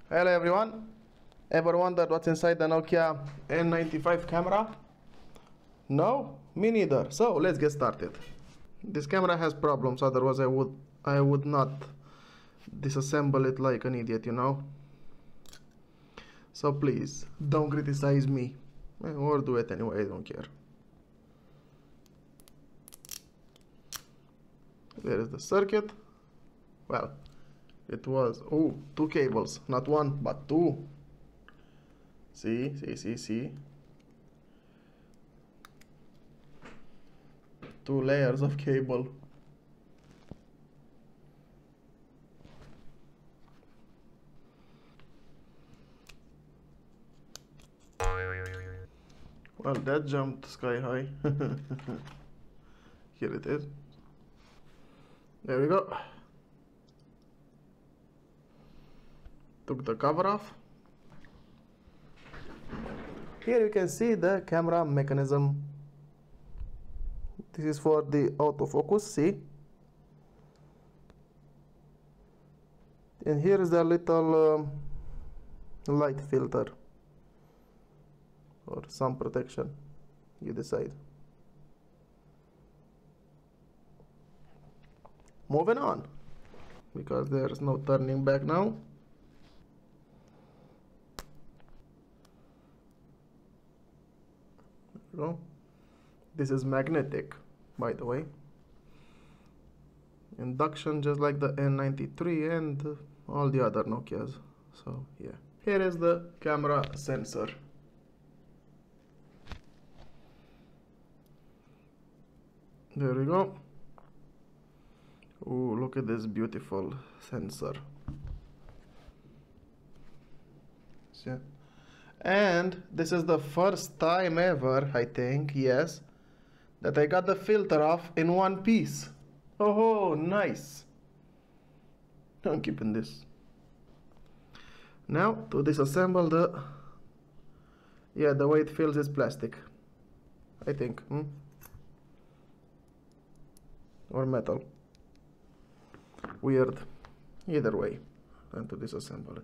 Hello everyone. Ever wondered what's inside the Nokia N95 camera? No? Me neither. So let's get started. This camera has problems, otherwise I would not disassemble it like an idiot, you know. So please don't criticize me. Or do it anyway, I don't care. There is the circuit. Well, it was, oh, two cables, not one, but two. See. Two layers of cable. Well, that jumped sky high. Here it is. There we go. Took the cover off. Here you can see the camera mechanism. This is for the autofocus, see? And here is the little light filter or sun protection, you decide. Moving on, because there's no turning back now. This is magnetic, by the way. Induction, just like the N93 and all the other Nokias. So yeah, here is the camera sensor. There we go. Oh, look at this beautiful sensor. See? And this is the first time ever, I think, yes, that I got the filter off in one piece. Oh, nice. I'm keeping this. Now to disassemble the way it feels is plastic, I think, or metal. Weird. Either way, and to disassemble it.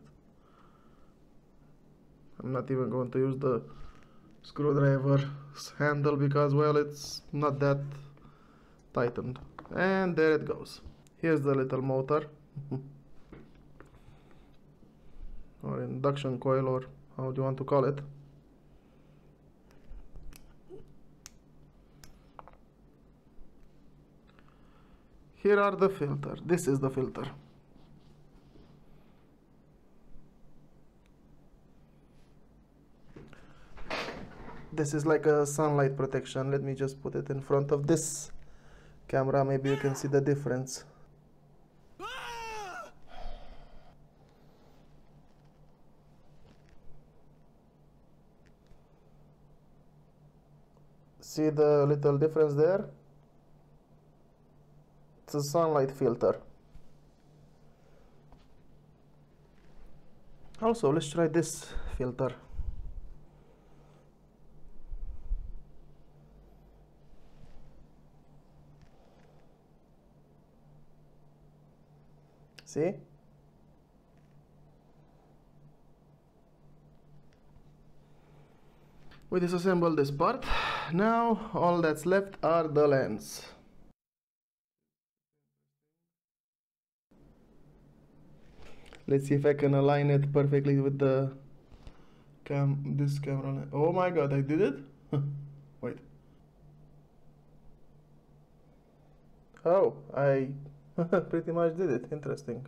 I'm not even going to use the screwdriver handle because, well, it's not that tightened. And there it goes. Here's the little motor. Or induction coil, or how do you want to call it. Here are the filter. This is the filter. This is like a sunlight protection. Let me just put it in front of this camera. Maybe you can see the difference. See the little difference there? It's a sunlight filter. Also, let's try this filter. See? We disassemble this part. Now all that's left are the lens. Let's see if I can align it perfectly with the this camera lens. Oh my god, I did it? Wait. Oh, I pretty much did it. Interesting.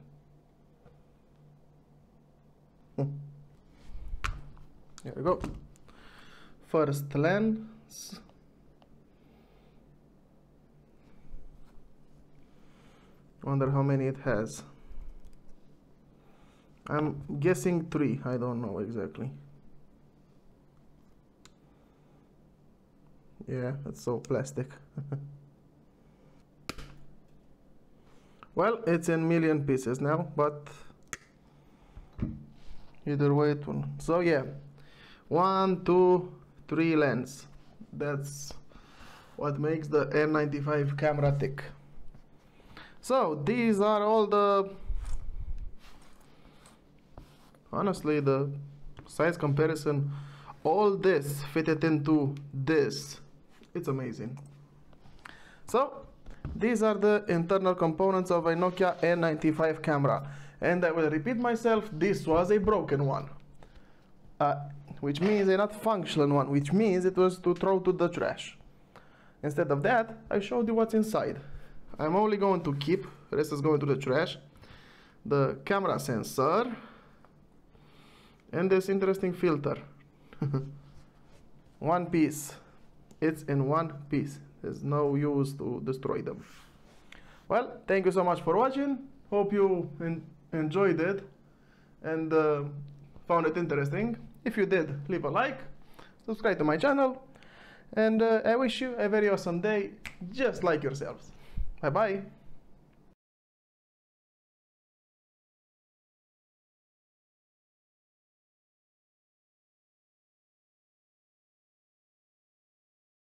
Here we go. First lens. Wonder how many it has. I'm guessing 3. I don't know exactly. Yeah, it's so plastic. Well, it's in million pieces now, but either way it will. So yeah, 1, 2, 3 lens. That's what makes the N95 camera tick. So these are all the honestly, the size comparison, all this fitted into this, it's amazing. So these are the internal components of a Nokia N95 camera, and I will repeat myself, this was a broken one, which means a not functional one, which means it was to throw to the trash. Instead of that, I showed you what's inside. I'm only going to keep, the rest is going to the trash, the camera sensor and this interesting filter. One piece. It's in one piece. There's no use to destroy them. Well, thank you so much for watching. Hope you enjoyed it and found it interesting. If you did, leave a like, subscribe to my channel, and I wish you a very awesome day, just like yourselves. Bye bye.